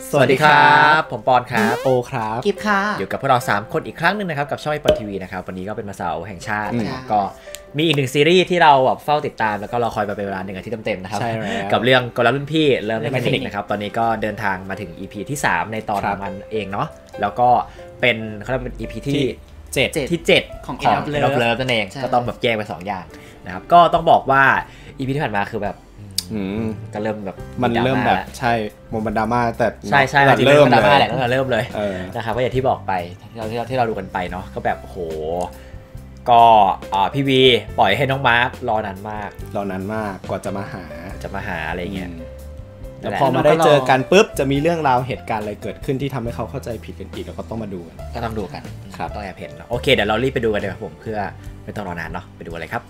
สวัสดีครับผมปอนครับโอครับกิฟค่ะอยู่กับพวกเรา3คนอีกครั้งหนึ่งนะครับกับช่องไอปอนทีวีนะครับวันนี้ก็เป็นวันเสาร์แห่งชาตินะครับก็มีอีกหนึ่งซีรีส์ที่เราแบบเฝ้าติดตามแล้วก็รอคอยมาเป็นเวลา1 อาทิตย์เต็มๆนะครับกับเรื่องกลรุ่นพี่เริ่มแมคานิกนะครับตอนนี้ก็เดินทางมาถึง EP ที่3ในตอนของมันเองเนาะแล้วก็เป็นเขาเรียกเป็น EP ที่7ของEnd of Loveนั่นเองก็ต้องแบบแยกไป2อย่างนะครับก็ต้องบอกว่า EP ที่ผ่านมาคือแบบก็เริ่มแบบมันเริ่มแบบใช่โมมันดราม่าแต่ใช่เริ่มดราม่าแหละตั้งแต่เริ่มเลยนะครับก็อย่างที่บอกไปที่เราดูกันไปเนาะก็แบบโหก็พี่วีปล่อยให้น้องมาร์ครอนานมากกว่าจะมาหาอะไรเงี้ยแล้วพอมาได้เจอกันปุ๊บจะมีเรื่องราวเหตุการณ์อะไรเกิดขึ้นที่ทำให้เขาเข้าใจผิดกันอีกแล้วก็ต้องมาดูกันครับต้องแอบเห็นโอเคเดี๋ยวเรารีบไปดูกันเลยครับผมเพื่อไม่ต้องรอนานเนาะไปดูอะไรครับ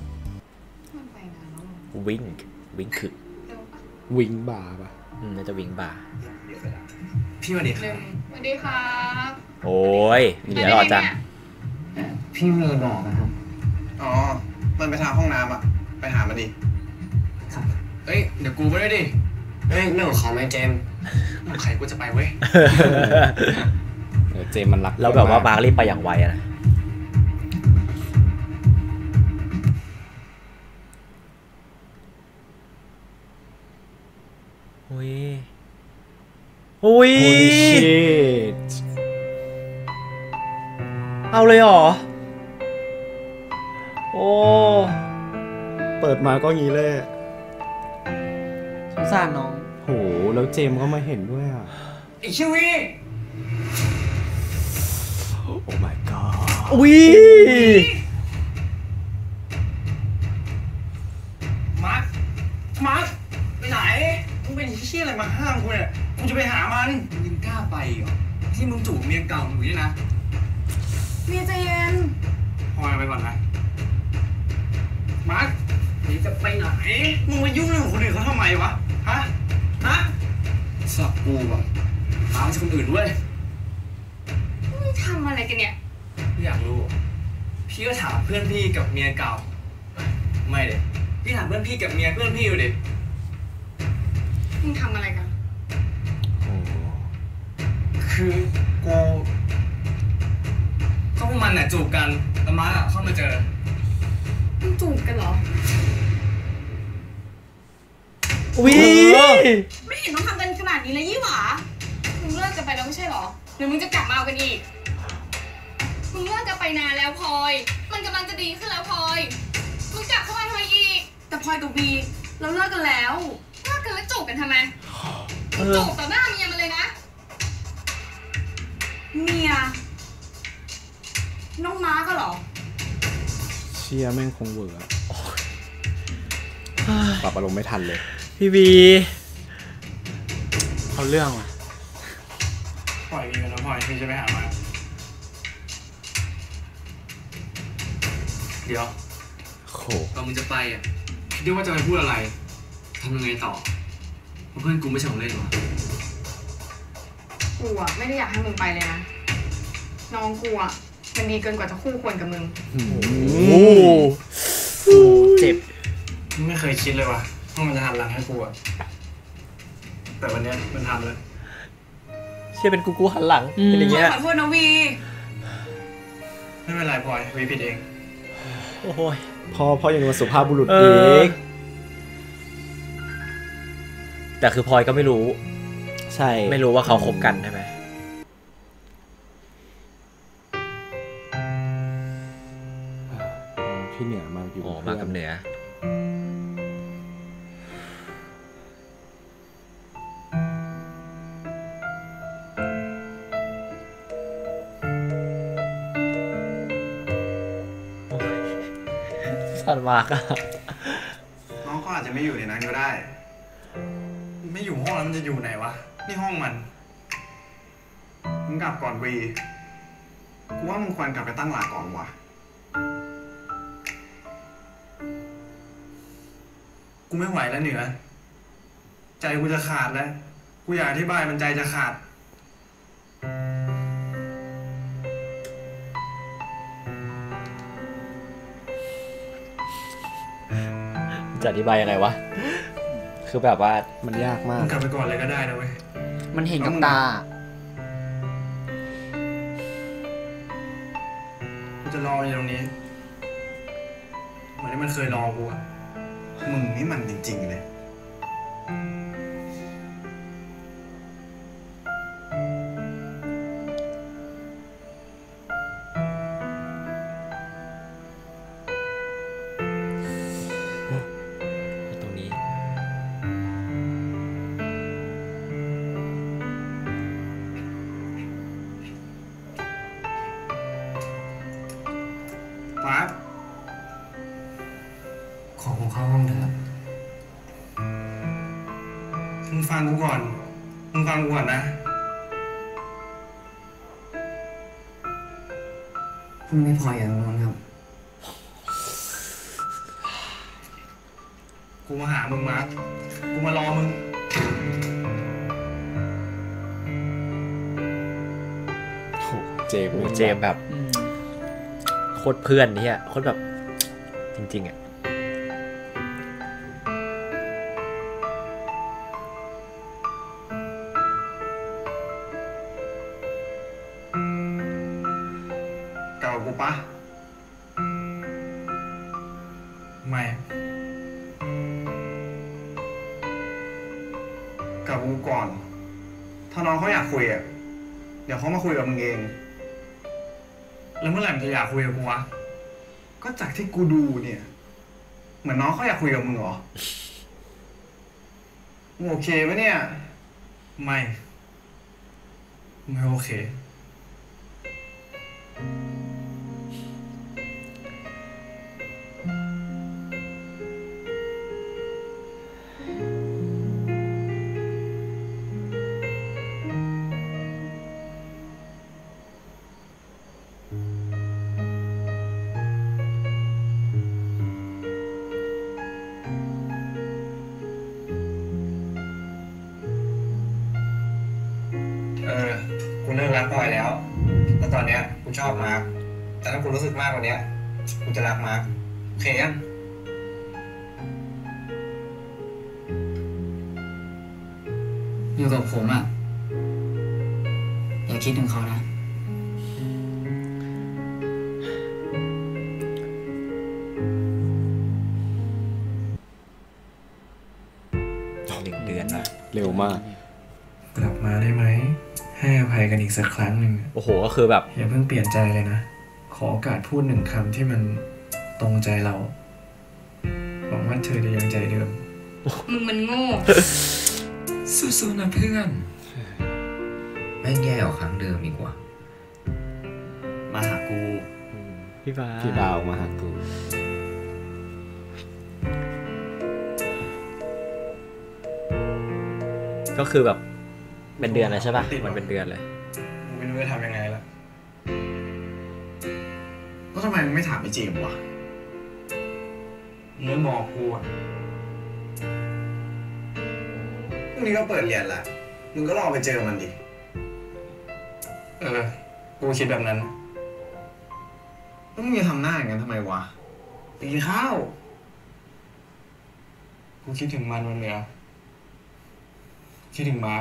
วิ่งคือวิงบาร์ป่ะน่าจะวิงบาร์พี่สวัสดีครับโอ้ยเดี๋ยวรอจังพี่มีบอกนะครับอ๋อมันไปทางห้องน้ำอ่ะไปหามาดิครับเฮ้ยเดี๋ยวกูไปด้วยดิเฮ้ยเรื่องของเขาไหมเจมใครกูจะไปเว้ยเจมมันรักแล้วแบบว่ามาร์ครีบไปอย่างไวอะนะอุ้ยเอาเลยเหรอโอ้เปิดมาก็งี้เลยสงสารน้องโหแล้วเจมก็มาเห็นด้วยอ่ะไอ้ชิวีโอ้ my god อุ้ยมาร์คไปไหนมึงเป็นเชี่ยอะไรมาห้ามกูเนี่ยกูจะไปหามันมึงยังกล้าไปเหรอที่มึงจูบเมียเก่ามึงนี่นะเมียใจเย็นพอยไปก่อนนะมาร์คนี่จะไปไหนมึงมายุ่งเรื่องของคนอื่นเขาทำไมวะฮะสับกูอ่ะตามคนอื่นด้วยมึงทำอะไรกันเนี่ยอยากรู้พี่ก็ถามเพื่อนพี่กับเมียเก่าไม่เลยพี่ถามเพื่อนพี่กับเมียเพื่อนพี่อยู่ดิมึงทำอะไรกันคือกูก็พวกมันน่ะจูบกันแล้วมาร์คเข้ามาเจอมึงจูบกันเหรอวิไม่เห็นต้องทำกันขนาดนี้เลยยี่หว่ามึงเลิกกันไปแล้วไม่ใช่หรอหรือมึงจะกลับมาเอากันอีกมึงเลิกกันไปนานแล้วพลอยมันกำลังจะดีขึ้นแล้วพลอยมึงกลับเข้ามาทำไมอีกแต่พลอยกับวีเราเลิกกันแล้วเลิกกันแล้วจูบกันทำไมจูบต่อหน้าเมียมันเลยนะเมียน้องม้าก็หรอเชียแม่งคงเวอร์ปรับอารมณ์ไม่ทันเลยพี่บีเขาเรื่องว่ะปล่อยวีกันแล้วพลอยพี่จะไปหามาเดี๋ยวโหตอนมึงจะไปอ่ะคิดว่าจะไปพูดอะไรทำยังไงต่อเพื่อนกูไม่ใช่ของเล่นหรอกูอ่ะไม่ได้อยากให้มึงไปเลยนะน้องกูอ่ะมันดีเกินกว่าจะคู่ควรกับมึงเจ็บไม่เคยคิดเลยว่ะว่ามันจะหันหลังให้กูอ่ะแต่วันนี้มันทำแล้วเชื่อเป็นกูหันหลังเป็นอย่างเงี้ยขอโทษนะวีไม่เป็นไรพลอยวีผิดเองโอ้ยพ่อยังเป็นสุภาพบุรุษอีกแต่คือพลอยก็ไม่รู้ใช่ไม่รู้ว่าเขาคบกันใช่ไหมพี่เหนือมาอยู่มากับเหนือสันมากอะน้องก็อาจจะไม่อยู่ในนั้นก็ได้ไม่อยู่ห้องแล้วมันจะอยู่ไหนวะนี่ห้องมันมึงกลับก่อนวีกูว่ามึงควรกลับไปตั้งหลักก่อนวะกูไม่ไหวแล้วเหนือใจกูจะขาดแล้วกูอยากอธิบายมันใจจะขาดจะอธิบายยังไงวะ คือแบบว่ามันยากมากกลับไปก่อนเลยก็ได้นะเว้ยมันเห็นกับตากูจะรออยู่ตรงนี้เหมือนที่มันเคยรอกูอะมึงนี่มันจริงๆเลยตรงนี้มาร์คขอผมเข้าห้องเถอะมึงฟังกูก่อนนะคุณไม่พออย่างนั้นครับกูมาหามึงมาร์คกูมารอมึงเจมโอ้เจมแบบโคตรเพื่อนเนี่ยโคตรแบบจริงๆอ่ะเก่ากูปะไม่กับกูก่อน ถ้าน้องเขาอยากคุยอ่ะเดี๋ยวเขามาคุยกับมึงเองแล้วเมื่อไหร่มึงจะอยากคุยกับกูวะก็จากที่กูดูเนี่ยเหมือนน้องเขาอยากคุยกับมึงเหรอมึงโอเคปะเนี่ยไม่โอเคกูเลิกรักพลอยแล้วตอนเนี้ยกูชอบมาร์คแต่ถ้ากูรู้สึกมากกว่านี้กูจะรักมาร์คโอเคยังอยู่กับผมอ่ะอย่าคิดถึงเขานะ 1 เดือนนะเร็วมากกลับมาได้ไหมให้อภัยกันอีกสักครั้งหนึ่งโอ้โหก็คือแบบอย่าเพิ่งเปลี่ยนใจเลยนะขอโอกาสพูด1 คำที่มันตรงใจเราหวังว่าเธอจะยังใจเดิมมึงมันโง่สู้ๆนะเพื่อนแม่งแย่กว่าครั้งเดิมอีกว่ามาหากูพี่ฟ้าพี่ดาวมาหากูก็คือแบบเป็นเดือนเลยใช่ป่ะมันเป็นเดือนเลยไม่รู้จะทำยังไงแล้วก็ทำไมมึงไม่ถามไอ้เจมส์วะมึงไม่บอกกูอ่ะพรุ่งนี้ก็เปิดเรียนละมึงก็ลองไปเจอมันดิกูคิดแบบนั้นแล้วมึงจะทำหน้าอย่างนั้นทำไมวะไปกินข้าวกูคิดถึงมันเลยอ่ะคิดถึงมาร์ค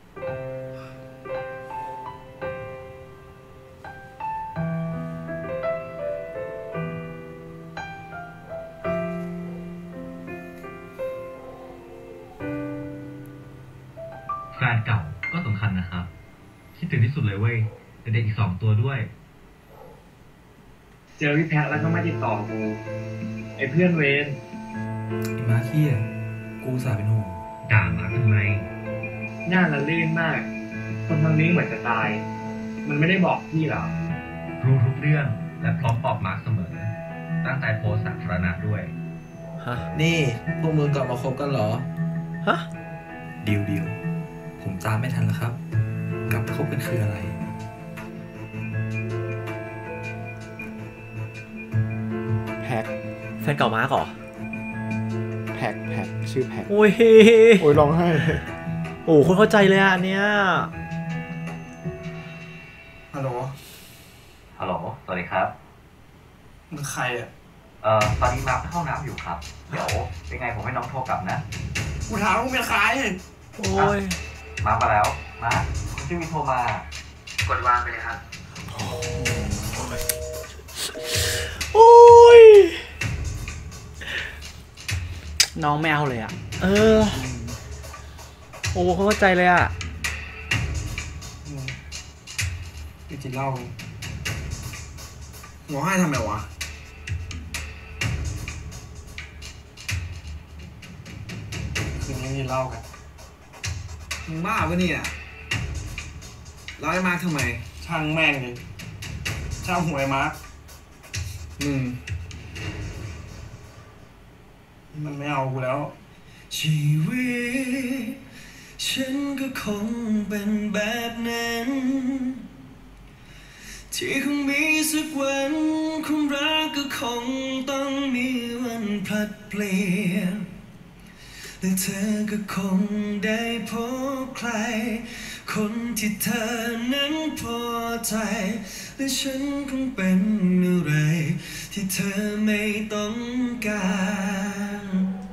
แฟนเก่าก็สำคัญนะครับคิดถึงที่สุดเลยเว้ยแต่เด็กอีก2 ตัวด้วยเจอพี่แพทแล้วก็ไม่ติดต่อกูไอ้เพื่อนเวนมาเที่ยกูสาเป็นห่วงด่ามาทำไมหน้าละลื่นมากคนทางนี้เหมือนจะตายมันไม่ได้บอกพี่หรอรู้ทุกเรื่องและพร้อมปอบมาร์คเสมอตั้งใจโพสต์สาธารณะด้วยฮะนี่พวกมึงกลับมาคบกันเหรอฮะดิวผมตามไม่ทันแล้วครับกลับมาคบกันคืออะไรแพ็คแฟนเก่ามาร์กเหรอแพ็คชื่อแพ็คโอ้ยโอ้ยร้องไห้โอ้คนเข้าใจเลยอ่ะอันเนี้ยฮัลโหลฮัลโหลสวัสดีครับมึงใครอ่ะตอนนี้มาร์คเข้าน้ำอยู่ครับเดี๋ยวเป็นไงผมให้น้องโทรกลับนะกูถามมึงเป็นใครโอ้ยมาแล้วมาชื่อมีโทรมากดวางไปเลยครับโอ้ยน้องไม่เอาเลยอ่ะโอ้เข้าใจเลยอ่ะไปกินเหล้าร้องไห้ทำไมวะคืนนี้กินเหล้ากันมึงบ้าปะเนี่ยแล้วไอ้มาร์คทำไมช่างแม่งดิช่างหวยมาร์คมันไม่เอากูแล้วชีวิตฉันก็คงเป็นแบบนั้นที่คงมีสักวันความรักก็คงต้องมีวันพลัดเปลี่ยนและเธอก็คงได้พบใครคนที่เธอนั้นพอใจและฉันคงเป็นอะไรที่เธอไม่ต้องการ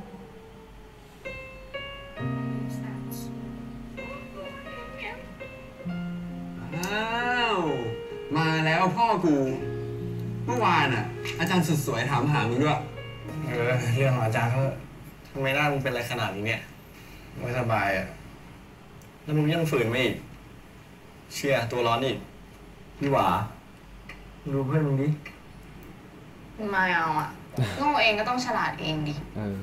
มาแล้วพ่อกูเมื่อวานอ่ะอาจารย์สุดสวยถามหามึงด้วยเรื่องของอาจารย์เขาทำไมหน้ามึงเป็นอะไรขนาดนี้เนี่ยไม่สบายอ่ะแล้วมึงยังฝืนไม่อีกเชื่อตัวร้อนอีกพี่หวาดูเพื่อนมึงดิไม่เอาอ่ะโง่เองก็ต้องฉลาดเองดิ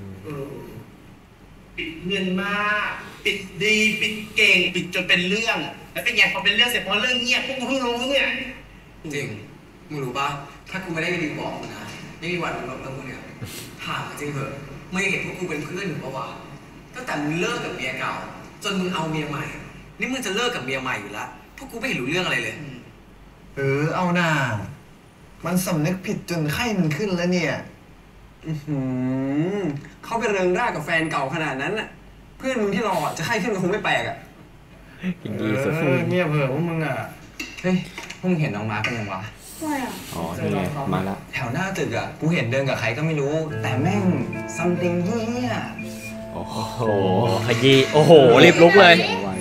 ปิดเงินมากปิดดีปิดเก่งปิดจนเป็นเรื่องแล้วเป็นไงพอเป็นเรื่องเสร็จพอเรื่องเงียบพวกกูเพิ่งรู้เนี่ยจริงมึงรู้ป่ะถ้ากูไม่ได้ไปดีบอกมึงนะไม่มีวันมึงลบกับกูเนี่ยถามจริงเหอะมึงเห็นพวกกูเป็นเพื่อนหรือเปล่าวะตั้งแต่มึงเลิกกับเมียเก่าจนมึงเอาเมียใหม่นี่มึงจะเลิกกับเมียใหม่อยู่แล้วพวกกูไม่เห็นรู้เรื่องอะไรเลยเอาหน้ามันสำนึกผิดจนไข้มันขึ้นแล้วเนี่ยเขาไปเริงร่ากับแฟนเก่าขนาดนั้นน่ะเพื่อนมึงที่รอจะไข้ขึ้นก็คงไม่แปลกอ่ะเงียบเผลอพวกมึงอ่ะเฮ้ยพวกมึงเห็นน้องมาร์คกันยังวะไม่อ่ะอ๋อนี่ไงมาละแถวหน้าตึกอ่ะกูเห็นเดินกับใครก็ไม่รู้แต่แม่งซัมติงยี่เนี่ยโอ้โหขยี้โอ้โหรีบลุกเลย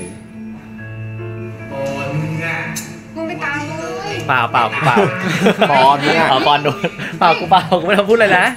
มึงไปตามเลยเปล่าปอนเนี่ยปอนโดนเปล่ากูไม่ทำพูดเลยนะ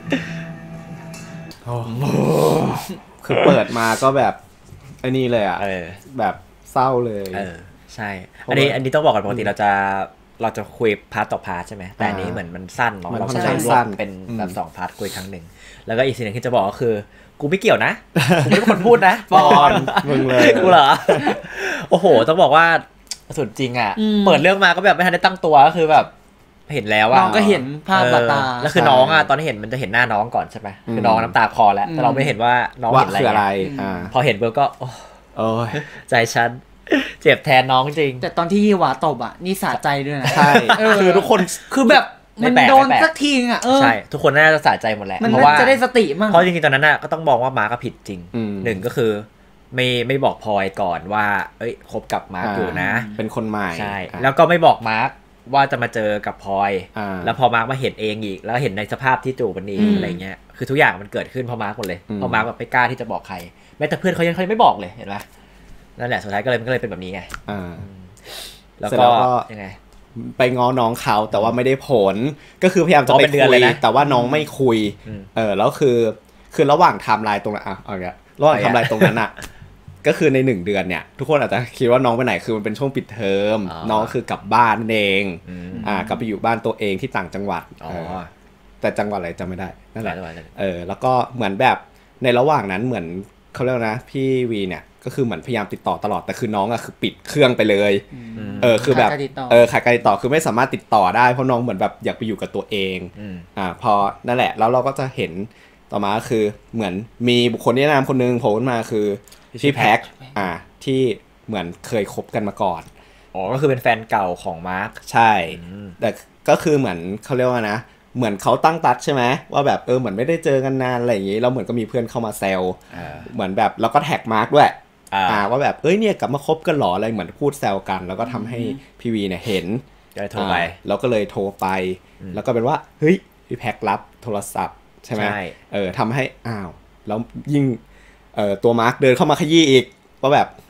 คือเปิดมาก็แบบไอ้นี่เลยอ่ะแบบเศร้าเลยใช่อันนี้ต้องบอกก่อนปกติเราจะคุยพาร์ทต่อพาร์ทใช่ไหมแต่อันนี้เหมือนมันสั้นเนาะเราใช้รวมเป็นแบบ2พาร์ทคุยครั้งหนึ่งแล้วก็อีกสิ่งหนึ่งที่จะบอกก็คือกูไม่เกี่ยวนะกูไม่เป็นคนพูดนะปอนมึงเลยกูเหรอโอ้โหต้องบอกว่าสุดจริงอ่ะเปิดเรื่องมาก็แบบไม่ทันได้ตั้งตัวก็คือแบบเห็นแล้วว่าน้องก็เห็นภาพตาแล้วคือน้องอ่ะตอนที่เห็นมันจะเห็นหน้าน้องก่อนใช่ไหมคือน้องน้ำตาคลอแล้วแต่เราไม่เห็นว่าน้องเห็นอะไรพอเห็นเบอร์ก็โอ้ยใจฉันเจ็บแทนน้องจริงแต่ตอนที่ยี่หวาตบอ่ะนี่สะใจด้วยนะใช่คือทุกคนคือแบบมันโดนสักทีอ่ะใช่ทุกคนน่าจะสะใจหมดแหละเพราะว่าจะได้สติมั่งเพราะจริงๆตอนนั้นน่ะก็ต้องมองว่ามาร์คก็ผิดจริงหนึ่งก็คือไม่บอกพลอยก่อนว่าเอ้ยคบกับมาร์คอยู่นะเป็นคนใหม่ใช่แล้วก็ไม่บอกมาร์คว่าจะมาเจอกับพลอยแล้วพอมาร์คมาเห็นเองอีกแล้วเห็นในสภาพที่จูบมันเองอะไรเงี้ยคือทุกอย่างมันเกิดขึ้นเพราะมาร์คหมดเลยเพราะมาร์คแบบไม่กล้าที่จะบอกใครแม้แต่เพื่อนเขายังไม่บอกเลยเห็นไหมนั่นแหละสุดท้ายก็เลยเป็นแบบนี้ไงแล้วก็ยังไงไปง้อน้องเขาแต่ว่าไม่ได้ผลก็คือพยายามจะไปคุยแต่ว่าน้องไม่คุยแล้วคือระหว่างไทม์ไลน์ตรงนั้นเอาอย่างเงี้ยระหว่างไทม์ไลน์ตรงนั้นอ่ะก็คือใน1 เดือนเนี่ยทุกคนอาจจะคิดว่าน้องไปไหนคือมันเป็นช่วงปิดเทอมน้องคือกลับบ้านนั่นเองกลับไปอยู่บ้านตัวเองที่ต่างจังหวัดแต่จังหวัดอะไรจำไม่ได้นั่นแหละแล้วก็เหมือนแบบในระหว่างนั้นเหมือนเขาเรียกนะพี่วีเนี่ยก็คือเหมือนพยายามติดต่อตลอดแต่คือน้องอะคือปิดเครื่องไปเลยคือแบบขาดการติดต่อคือไม่สามารถติดต่อได้เพราะน้องเหมือนแบบอยากไปอยู่กับตัวเองพอนั่นแหละแล้วเราก็จะเห็นต่อมาคือเหมือนมีบุคคลแนะนำคนนึงโผล่ขึ้นมาคือพี่แพ็คที่เหมือนเคยคบกันมาก่อนก็คือเป็นแฟนเก่าของมาร์คใช่แต่ก็คือเหมือนเขาเรียกว่านะเหมือนเขาตั้งตัดใช่ไหมว่าแบบเหมือนไม่ได้เจอกันนานอะไรอย่างงี้แล้วเหมือนก็มีเพื่อนเข้ามาแซวเหมือนแบบแล้วก็แท็กมาร์คด้วยว่าแบบเนี่ยกลับมาคบกันหรออะไรเหมือนพูดแซวกันแล้วก็ทำให้พี่วีเนี่ยเห็นก็เลยโทรไปแล้วก็เลยโทรไปแล้วก็เป็นว่าเฮ้ยพี่แพ็ครับโทรศัพท์ใช่ไหมทำให้แล้วยิ่งตัวมาร์คเดินเข้ามาขยี้อีกว่าแบบ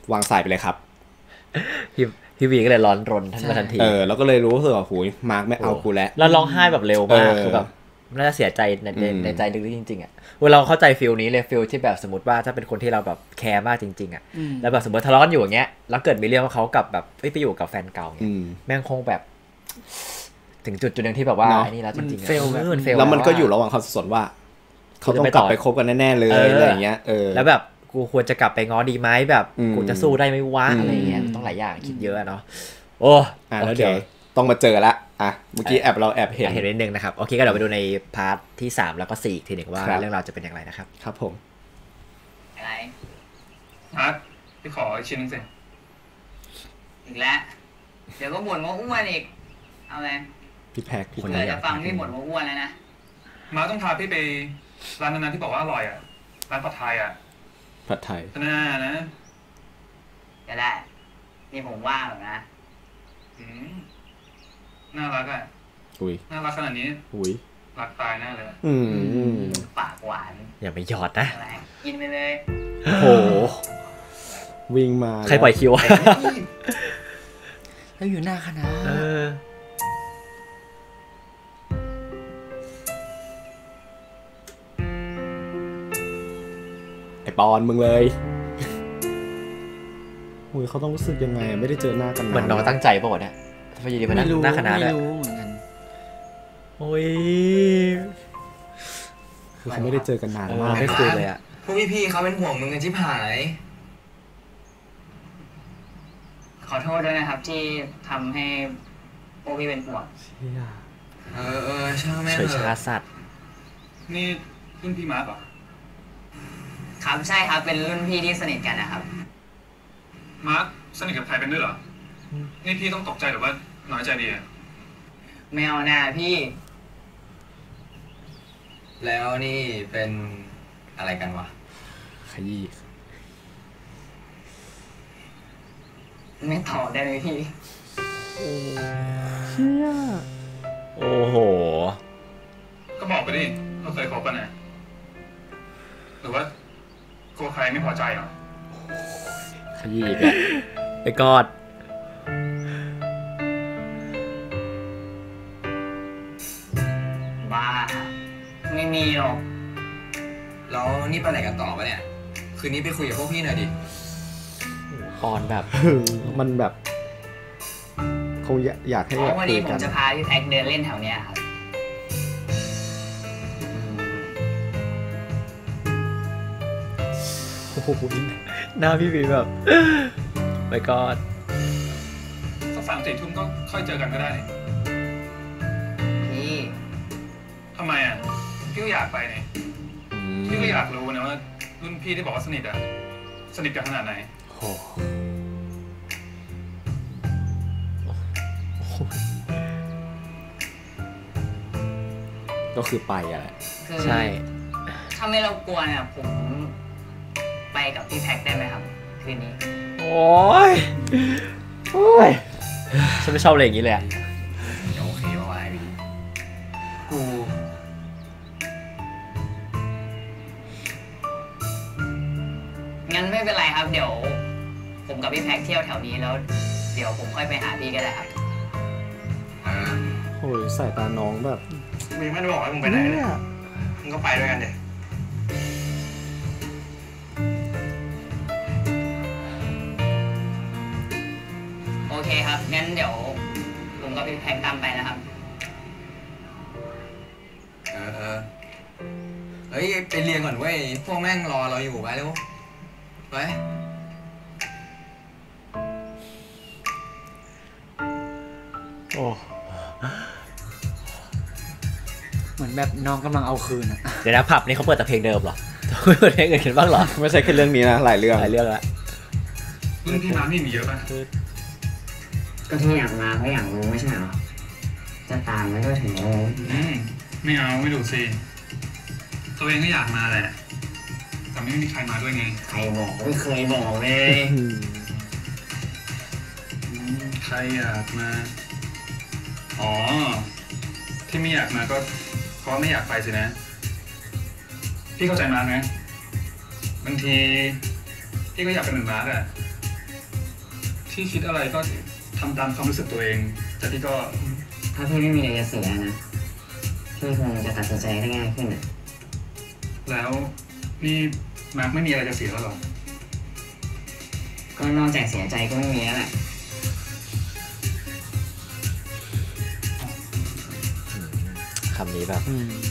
วางสายไปเลยครับพี่วีก็เลยร้อนรนท่านมาทันทีแล้วก็เลยรู้สึกว่าหูยมาร์กไม่เอากูแล้วร้องไห้แบบเร็วมากคือแบบน่าจะเสียใจในใจลึกๆจริงๆอ่ะเราเข้าใจฟิลนี้เลยฟิลที่แบบสมมติว่าถ้าเป็นคนที่เราแบบแคร์มากจริงๆอ่ะแล้วแบบสมมติทะเลาะกันอยู่อย่างเงี้ยแล้วเกิดมีเรื่องว่าเขากับแบบไปอยู่กับแฟนเก่าเนี่ยแม่งคงแบบถึงจุดนึงที่แบบว่าไอ้นี่แล้วจริงๆแล้วมันก็อยู่ระหว่างความสับสนว่าเขาต้องกลับไปคบกันแน่ๆเลยอะไรอย่างเงี้ยแล้วแบบกูควรจะกลับไปง้อดีไหมแบบกูจะสู้ได้ไหมวะอะไรเงี้ยต้องหลายอย่างคิดเยอะเนาะโอ้แล้วเดี๋ยวต้องมาเจอละเมื่อกี้เราแอบเห็นนิดนึงนะครับโอเคก็เดี๋ยวไปดูในพาร์ทที่3แล้วก็4อีกทีหนึ่งว่าเรื่องราวจะเป็นอย่างไรนะครับครับผมอะไรพี่ขอชิ้นนึงสิอีกแล้วเดี๋ยวก็บ่นว่าอ้วนอีกเอาไงพี่แพ็คคนอยากจะฟังพี่บ่นว่าอ้วนแล้วนะมาต้องพาพี่ไปร้านนั้นที่บอกว่าอร่อยอ่ะร้านผัดไทยน่านะก็ได้นี่ผมว่างหรอกนะน่ารักอ่ะน่ารักขนาดนี้รักตายแน่เลยปากหวานอย่าไปหยอดนะกินไปเลยโหวิ่งมาใครปล่อยคิวแล้วอยู่หน้าคณะไอปอนมึงเลยเขาต้องรู้สึกยังไงไม่ได้เจอหน้ากันเหมือนน้องตั้งใจป่ะเนี่ยพอดีมาหน้าคณะไม่รู้เหมือนกันโอ้ยคือเขาไม่ได้เจอกันนานมากไม่คุยเลยอ่ะพวกพี่เขาเป็นห่วงมึงกันชิบหายขอโทษด้วยนะครับที่ทำให้พวกพี่เป็นห่วงช่างแม่เฉยชาสัตว์นี่รุ่นพี่มาร์คเหรอครับใช่ครับเป็นรุ่นพี่ที่สนิทกันนะครับมาร์คสนิทกับใครเป็นด้วยเหรอนี่พี่ต้องตกใจหรือว่าน้อยใจดีอ่ะไม่เอาหน้าพี่แล้วนี่เป็นอะไรกันวะขยี้ไม่ตอบได้ไหมพี่เชี่ยโอ้โหก็บอกไปดิเราเคยคบกันนะหรือว่ากลัวใครไม่พอใจเหรอขยี้ไอ้กอดบ้าไม่มีหรอกแล้วนี่ไปไหนกันต่อปะเนี่ยคืนนี้ไปคุยกับพวกพี่หน่อยดิปอนแบบมันแบบคงอยากให้คุยกันวันนี้ผมจะพาพี่แพ็คเดินเล่นแถวเนี้ยครับโอ้โหหน้าพี่บีแบบไปกอดสัก3-4 ทุ่มก็ค่อยเจอกันก็ได้พี่ทำไมอ่ะพี่ก็อยากไปเนี่ยพี่ก็อยากรู้นะว่ารุ่นพี่ที่บอกว่าสนิทกันขนาดไหนก็คือไปอ่ะใช่ถ้าไม่รบกวนอ่ะผมไปกับพี่แพ็คได้ไหมครับคืนนี้โอ้ยฉันไม่ชอบอะไรอย่างนี้เลยอ่ะโอเคว่าไงกูงั้นไม่เป็นไรครับเดี๋ยวผมกับพี่แพ็คเที่ยวแถวนี้แล้วเดี๋ยวผมค่อยไปหาพี่ก็ได้ครับโอ้ยสายตาน้องแบบมึงไม่ได้บอกให้มึงไปไหนเลยมึงก็ไปด้วยกันเดี๋ยโอเคครับงั้นเดี๋ยวผมกับพี่แพ็คตามไปนะครับเฮ้ยไปเรียนก่อนเว้ยพวกแม่งรอเราอยู่ไปเร็วไปโอ้เหมือนแบบน้องกำลังเอาคืนอะเดี๋ยวนะผับนี่เขาเปิดแต่เพลงเดิมเหรอไม่เปิดเพลงอื่นกันบ้างเหรอไม่ใช่แค่เรื่องนี้นะหลายเรื่องแล้วรุ่นพี่น้ำนี่มีเยอะป่ะก็ที่อยากมาเพราะอยากรู้ไม่ใช่เหรอจะตามไม่ก็ถึงไม่เอาไม่ดูสิตัวเองก็อยากมาแหละแต่ไม่มีใครมาด้วยไงใครบอกไม่เคยบอกเลยใครอยากมาอ๋อที่ไม่อยากมาก็เพราะไม่อยากไปสินะพี่เข้าใจมาร์คนะบางทีพี่ก็อยากเป็นเหมือนมาร์คอะพี่คิดอะไรก็ทำตามความรู้สึกตัวเองแต่พี่ก็ถ้าพี่ไม่มีอะไรจะเสียนะพี่คงจะตัดสินใจได้ง่ายขึ้นนะแล้วนี่มาร์คไม่มีอะไรจะเสียแล้วหรอก็นอกจากเสียใจก็ไม่มีแล้วแหละคำนี้แบบ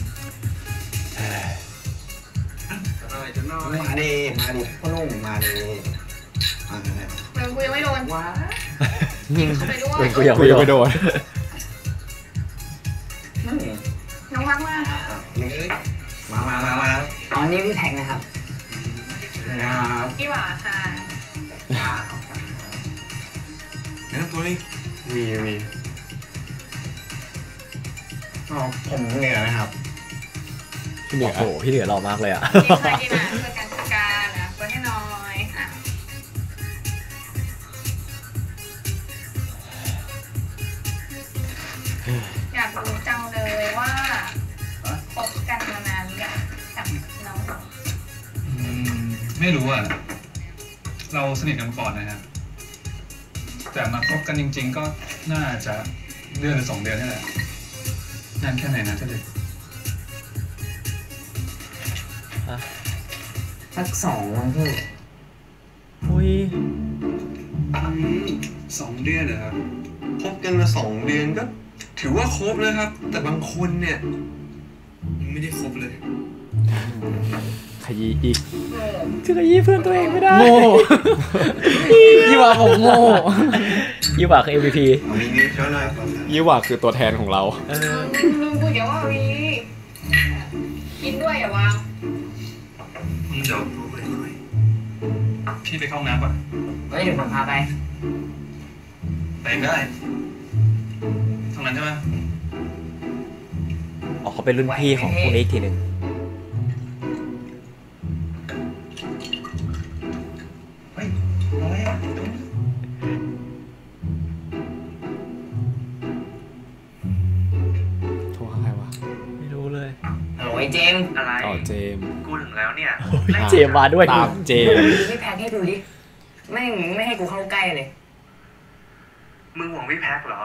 มาดิพ่อนุ่มมาดิเวงกูยังไม่โดนว้ายิงเข้าไปด้วยเวงกูยังไม่โดนน้องรักมากมาอ๋อนี่พี่แท็กนะครับพี่หวาค่ะนั่นตัวนี้วีผมเหนือนะครับพี่เหนือโอ้โหพี่เหนือหล่อมากเลยอ่ะกินนะเพื่อการจัดการนะเปิดให้น้อยอยากรู้จังเลยว่าคบกันมานานหรือยังกับน้องไม่รู้อ่ะเราสนิทกันก่อนนะครับแต่มาคบกันจริงๆก็น่าจะเดือนหรือ2 เดือนนี่แหละนานแค่ไหนนะเจ้าเด็กสัก2 วันพี่อุ้ย 2 เดือนเหรอครับคบกันมา2 เดือนก็ถือว่าคบนะครับแต่บางคนเนี่ยไม่ได้คบเลยขยี้อีกจะขยี้เพื่อนตัวเองไม่ได้โง่ยี่หว่าผมโง่ยี่หว่าคือ MVP ยี่หว่าคือตัวแทนของเราลุงพูดเดี๋ยวว่าวีกินด้วยอย่าวางเดี๋ยวพี่ไปเข้าห้องน้ำก่อนเฮ้ยเดี๋ยวผมพาไปได้ทางนั้นใช่ไหมอ๋อเขาเป็นรุ่นพี่ของพวกนี้อีกทีหนึ่งโทรหาใครวะไม่รู้เลยโอ้ยเจมอะไรอ๋อเจมกูถึงแล้วเนี่ยเจมมาด้วยตามเจมพี่แพ็คให้ดูดิไม่ให้กูเข้าใกล้เลยมึงห่วงพี่แพ็คเหรอ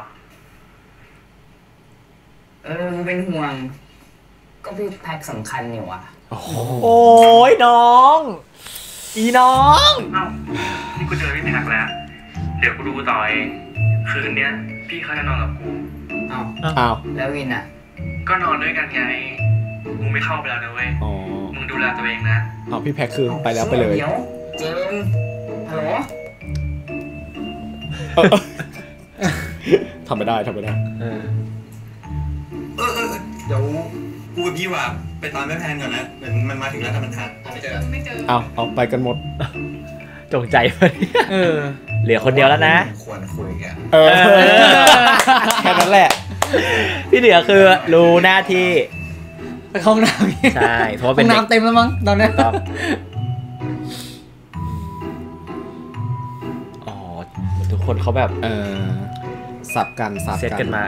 กูเป็นห่วงก็พี่แพ็คสำคัญอยู่ว่ะโอ้ยน้องอีน้องเอ้านี่กูเจอพี่แพ็คแล้วเดี๋ยวกูดูต่อเองคืนเนี้ยพี่เขาจะนอนกับกูอ้าวแล้ววินอ่ะก็นอนด้วยกันไงมึงไม่เข้าไปแล้วนะเว้ยมึงดูแลตัวเองนะอ๋อพี่แพ็คคือไปแล้วไปเลยเดี๋ยวเจมฮัลโหลทำไม่ได้เดี๋ยวกูกับพี่ว่าไปตามแม่แพนก่อนนะเหมือนมันมาถึงแล้วแต่มันหาไม่เจอเอาไปกันหมดจงใจไปเหลือคนเดียวแล้วนะควรคุยกันแค่นั้นแหละพี่เหนือคือรู้หน้าที่ไปห้องน้ำใช่เพราะเป็นน้ำเต็มแล้วมั้งตอนนี้อ๋อทุกคนเขาแบบสับกันเซตกันมา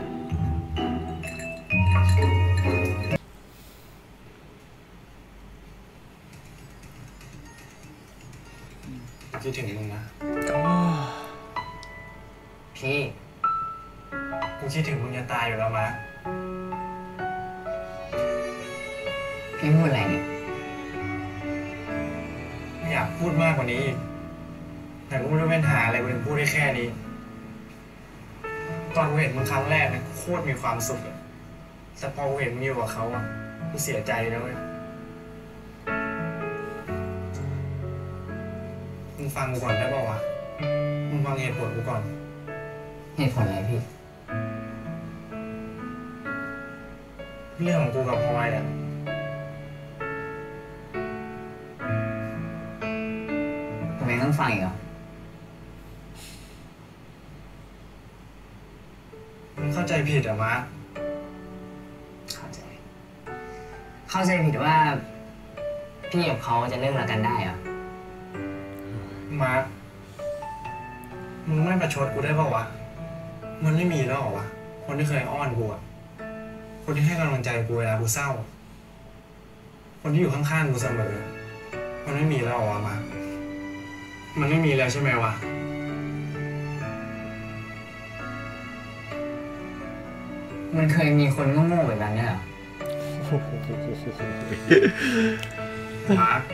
คิดถึงมึงนะพี่กูคิดถึงมึงจะตายอยู่แล้วมั้ยพี่พูดอะไรเนี่ยไม่อยากพูดมากกว่านี้อีกแต่กูไม่รู้เป็นหาอะไรกูถึงพูดได้แค่นี้ตอนกูเห็นมึงครั้งแรกนะโคตรมีความสุขเลยแต่พอกูเห็นมึงอยู่กับเขาอ่ะกูเสียใจแล้วเว้ยมึงฟังกูก่อนได้ป่าวะมึงฟังเหตุผลกูก่อนเหตุผลอะไรพี่เรื่องของกูกับพลอยอ่ะทำไมต้องฟังอีกอ่ะมึงเข้าใจผิดเหรอมาร์คเข้าใจผิดว่าพี่กับเขาจะเลิกรักกันได้เหรอมาร์คมึงไม่ประชดกูได้ป่าวะมันไม่มีแล้วหรอวะคนที่เคยอ้อนกูอ่ะคนที่ให้กำลังใจกูเวลากูเศร้าคนที่อยู่ข้างๆกูเสมอมันไม่มีแล้วหรอวะมาร์คมันไม่มีแล้วใช่ไหมวะมันเคยมีคนโง่ๆแบบนี้เหรอมาร์ค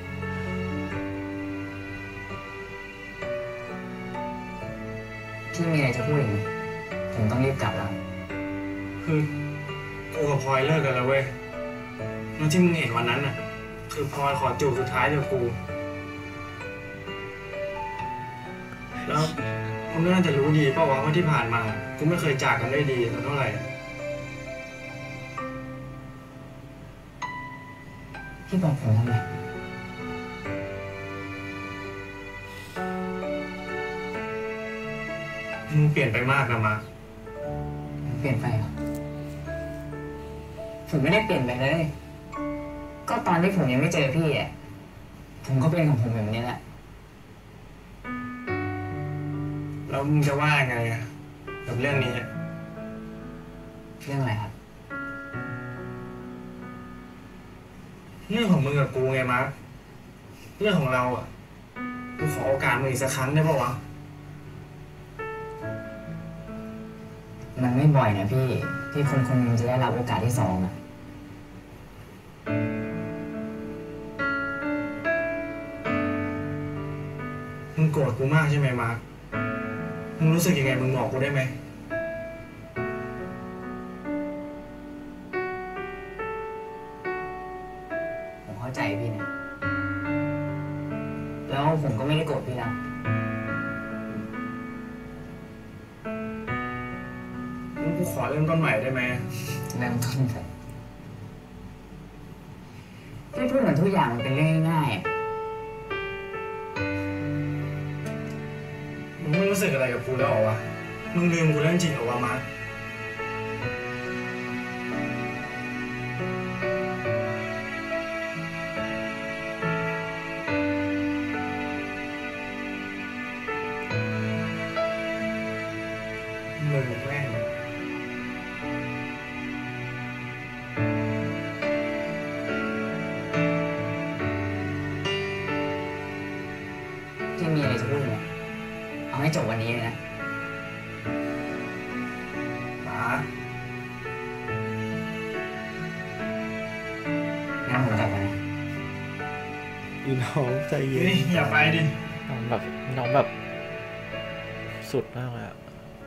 พี่มีอะไรจะพูดอีกไหมผมต้องรีบกลับแล้วคือกูกับพลอยเลิกกันแล้วเว้ยแล้วที่มึงเห็นวันนั้นน่ะคือพลอยขอจูบสุดท้ายจากกูแล้วมึงน่าจะรู้ดีเปล่าวะว่าที่ผ่านมากูไม่เคยจากกันได้ดีเท่าไหร่พี่บอกผมทำไมมึงเปลี่ยนไปมากนะมาร์คเปลี่ยนไปเหรอผมไม่ได้เปลี่ยนไปเลยก็ตอนที่ผมยังไม่เจอพี่อ่ะผมก็เป็นของผมแบบนี้แหละแล้วมึงจะว่าไงกับเรื่องนี้เรื่องอะไรครับเรื่องของมึงกับกูไงมาร์คเรื่องของเราอ่ะกูขอโอกาสมึงอีกสักครั้งได้ป่าวะมันไม่บ่อยนะพี่ที่คนคนนึงจะได้รับโอกาสที่สองอ่ะมึงโกรธกูมากใช่ไหมมาร์คมึงรู้สึกยังไงมึงบอกกูได้ไหมผมเข้าใจพี่นะแล้วผมก็ไม่ได้โกรธพี่นะกูขอเริ่มต้นใหม่ได้ไหมเริ่มต้นแบบพี่พูดเหมือนทุกอย่างมันเป็นเรื่องง่ายมึงไม่รู้สึกอะไรกับกูแล้วหรอวะมึงลืมกูเรื่องจริงหรอวะมาร์คมึงแม่งพี่มีอะไรจะพูดไหมเอาให้จบวันนี้เลยนะงั้นผมกลับไปนะอีน้องใจเย็นอย่าไปดิน้องแบบสุดมากเลยอะ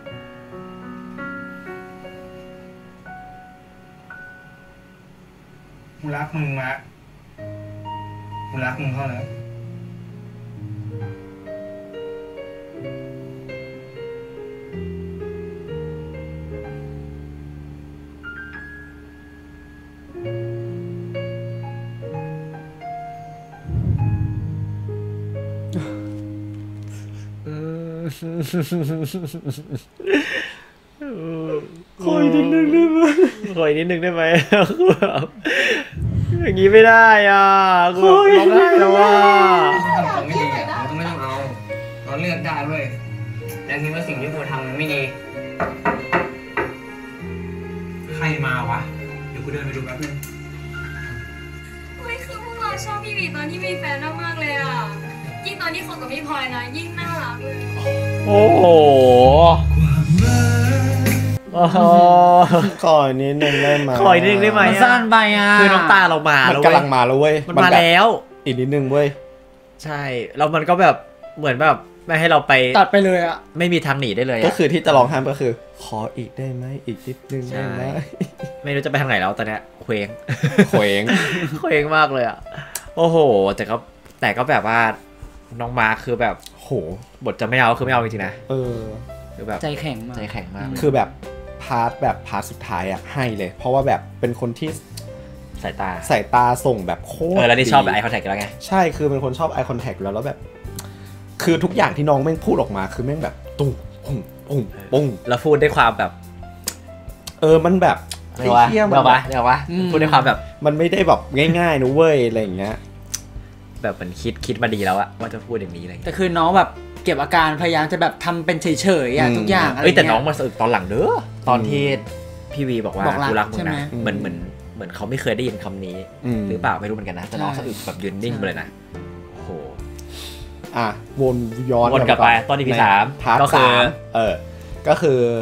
กูรักมึงมากูรักมึงเท่านั้นขออีกนิดนึงได้ไหมขออีกนิดนึงได้ไหมคือแบบอย่างนี้ไม่ได้อ่ะกูร้องไห้แล้วว่าทำไม่ดีอ่ะมันก็ไม่ต้องเอาเราเลือกได้เว้ยแล้วคิดว่าสิ่งที่กูทำมันไม่ดีใครมาวะเดี๋ยวกูเดินไปดูแป๊บนึงเฮ้ยคือพวกเราชอบพี่วีตอนที่มีแฟนมากเลยอ่ะยิ่งตอนที่คบกับพี่พลอยนะยิ่งน่ารักเลยโอ้โหขอนิดนึงได้ไหมขอนิดนึงได้ไหมมันสั้นไปอ่ะคือน้ำตาเรามาแล้วมันกำลังมาแล้วเว้ยมันมาแล้วอีกนิดนึงเว้ยใช่แล้วมันก็แบบเหมือนแบบไม่ให้เราไปตัดไปเลยอ่ะไม่มีทางหนีได้เลยก็คือที่จะร้องห้ามก็คือขออีกได้ไหมอีกนิดนึงได้ไหมไม่รู้จะไปทางไหนแล้วตอนเนี้ยเคว้งเคว้งมากเลยอ่ะโอ้โหแต่ก็แบบว่าน้องมาคือแบบโหบทจะไม่เอาคือไม่เอาจริงๆนะคือแบบใจแข็งมากคือแบบพาร์ทสุดท้ายอ่ะให้เลยเพราะว่าแบบเป็นคนที่สายตาส่งแบบโคตรแล้วนี่ชอบแบบไอคอนแทคแล้วไงใช่คือเป็นคนชอบไอคอนแทคแล้วแบบคือทุกอย่างที่น้องแม่งพูดออกมาคือแม่งแบบตุ้งปุ้งแล้วพูดด้วยความแบบมันแบบเที่ยมเดี๋ยววะพูดด้วยความแบบมันไม่ได้แบบง่ายๆนะเว้ยอะไรอย่างเงี้ยแบบมันคิดมาดีแล้วอะว่าจะพูดอย่างนี้อะไรแต่คือน้องแบบเก็บอาการพยายามจะแบบทำเป็นเฉยๆทุกอย่างอะไรเงี้ยแต่น้องมาสะอึกตอนหลังเด้อตอนที่พี่วีบอกว่ากูรักมึงนะเหมือนเขาไม่เคยได้ยินคำนี้หรือเปล่าไม่รู้เหมือนกันนะแต่น้องสะอึกแบบยืนนิ่งไปเลยนะโอ้โหวนย้อนกลับไปตอนที่พี่3 ก็คือก็คือ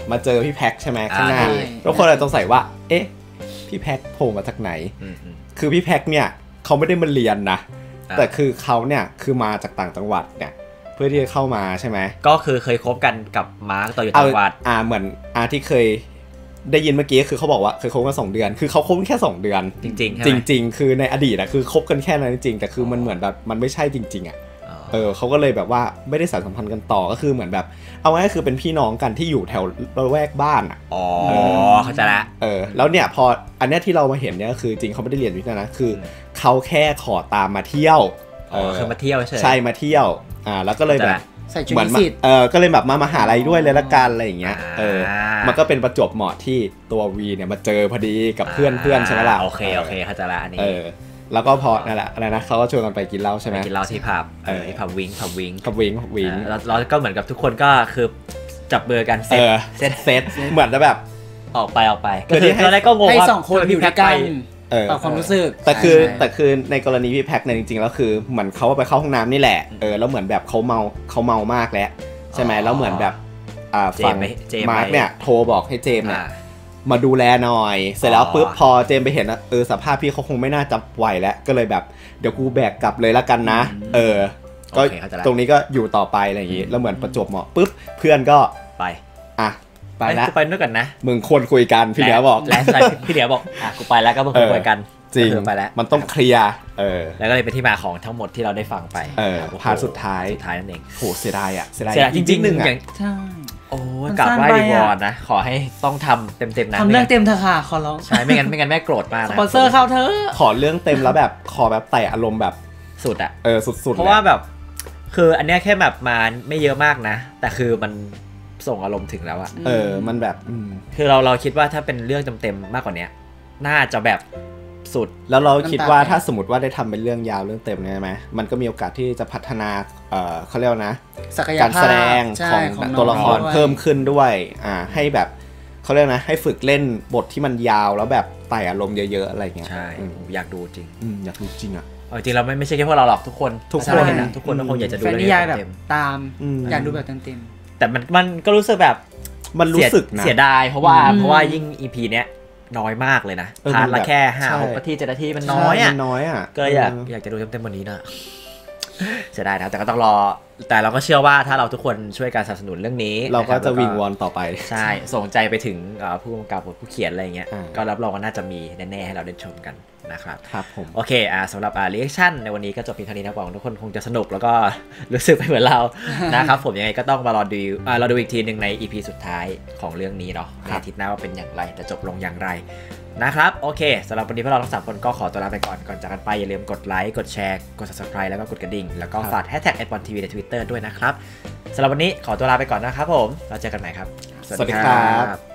มาเจอพี่แพ็คใช่ไหมข้างหน้าทุกคนเลยสงสัยว่าเอ๊ะพี่แพ็คโผล่มาจากไหนคือพี่แพ็คเนี่ยเขาไม่ได้มาเรียนนะแต่คือเขาเนี่ยคือมาจากต่างจังหวัดเนี่ยเพื่อที่จะเข้ามาใช่ไหมก็คือเคยคบกันกับมาร์คตอนอยู่ต่างจังหวัดเหมือนที่เคยได้ยินเมื่อกี้คือเขาบอกว่าเคยคบกัน2 เดือนคือเขาคบแค่2 เดือนจริงๆจริงๆคือในอดีตอะคือคบกันแค่นั้นจริงแต่คือมันเหมือนแบบมันไม่ใช่จริงๆอะเขาก็เลยแบบว่าไม่ได้สานสัมพันธ์กันต่อก็คือเหมือนแบบเอาไว้คือเป็นพี่น้องกันที่อยู่แถวละแวกบ้านอะเขาใจละแล้วเนี่ยพออันเนี้ยที่เรามาเห็นเนี่ยคือจริงเขาไม่ได้เรียนวิทย์นะคือเขาแค่ขอตามมาเที่ยวคือมาเที่ยวใช่มาเที่ยวแล้วก็เลยแบบเหมือนก็เลยแบบมหาลัยด้วยเลยละกันอะไรอย่างเงี้ยมันก็เป็นประจวบเหมาะที่ตัววีเนี่ยมาเจอพอดีกับเพื่อนใช่ไหมล่ะโอเคเข้าใจละอันนี้แล้วก็พอนั่นแหละอะไรนะเขาก็ชวนกันไปกินเหล้าใช่ไหมกินเหล้าที่ผับที่ผับวิงแล้วก็เหมือนกับทุกคนก็คือจับเบอร์กันเซตเหมือนจะแบบออกไปก็คือตอนแรกก็งงว่า 2 คนอยู่ด้วยกันต่อความรู้สึกแต่คือในกรณีพี่แพ็คเนี่ยจริงๆแล้วคือเหมือนเขาไปเข้าห้องน้ำนี่แหละแล้วเหมือนแบบเขาเมามากแล้วใช่ไหมแล้วเหมือนแบบฝั่งมาร์คเนี่ยโทรบอกให้เจมส์เนี่ยมาดูแลหน่อยเสร็จแล้วปุ๊บพอเจมไปเห็นสภาพพี่เขาคงไม่น่าจะไหวแล้วก็เลยแบบเดี๋ยวกูแบกกลับเลยละกันนะก็ตรงนี้ก็อยู่ต่อไปอะไรอย่างงี้แล้วเหมือนประจวบเหมาะปุ๊บเพื่อนก็ไปไปแล้วกูไปด้วยกันนะมึงควรคุยกันพี่เหลียบอกแล้วพี่เหลียบอกกูไปแล้วก็มึงคุยกันจริงไปแล้วมันต้องเคลียร์แล้วก็เลยเป็นที่มาของทั้งหมดที่เราได้ฟังไปพาร์ทสุดท้ายนั่นเองโหเสียดายจริงๆอย่างใช่โอ้กลับไหว้วอนนะขอให้ต้องทำเต็มๆนะทำเรื่องเต็มเถอะค่ะขอร้องใช่ไม่งั้นแม่โกรธมากนะสปอนเซอร์เข้าเธอขอเรื่องเต็มแล้วแบบขอแบบแต่อารมณ์แบบสุดอะสุดเพราะว่าแบบคืออันเนี้ยแค่แบบมาไม่เยอะมากนะแต่คือมันส่งอารมณ์ถึงแล้วอะมันแบบคือเราคิดว่าถ้าเป็นเรื่องเต็มๆมากกว่านี้น่าจะแบบสุดแล้วเราคิดว่าถ้าสมมติว่าได้ทำเป็นเรื่องยาวเรื่องเต็มใช่ไหมมันก็มีโอกาสที่จะพัฒนาเขาเรียกนะการแสดงของตัวละครเพิ่มขึ้นด้วยให้แบบเขาเรียกนะให้ฝึกเล่นบทที่มันยาวแล้วแบบไต่อารมณ์เยอะๆอะไรเงี้ยใช่อยากดูจริงอยากดูจริงอ่ะจริงเราไม่ใช่แค่พวกเราหรอกทุกคนนะทุกคนคงอยากจะดูเรื่องเต็มตามอยากดูแบบเต็มแต่มันก็รู้สึกแบบมันรู้สึกนะเสียดายเพราะว่ายิ่ง EP เนี้ยน้อยมากเลยนะพาร์ทละแค่5-6 นาที7 นาทีมันน้อยอ่ะก็อยากจะดูเต็มๆวันนี้นะเสียดายนะแต่ก็ต้องรอแต่เราก็เชื่อว่าถ้าเราทุกคนช่วยการสนับสนุนเรื่องนี้เราก็จะวิงวอนต่อไปใช่ส่งใจไปถึงผู้กำกับผู้เขียนอะไรเงี้ยก็รับรองว่าน่าจะมีแน่ๆให้เราได้ชมกันนะครับครับผมโอเคสำหรับรีแอคชั่นในวันนี้ก็จบเพียงเท่านี้นะหวังทุกคนคงจะสนุกแล้วก็รู้สึกไปเหมือนเรานะครับผมยังไงก็ต้องมารอดูอีกทีนึงใน EP สุดท้ายของเรื่องนี้เนาะในอาทิตย์หน้าว่าเป็นอย่างไรจะจบลงอย่างไรนะครับโอเคสำหรับวันนี้พวกเราทั้ง3 คนก็ขอตัวลาไปก่อนจากกันไปอย่าลืมกดไลค์กดแชร์กด Subscribe แล้วก็กดกระดิ่งแล้วก็ฝาก #iPodTV ใน Twitter ด้วยนะครับสำหรับวันนี้ขอตัวลาไปก่อนนะครับผมเราเจอกันใหม่ครับสวัสดีครับ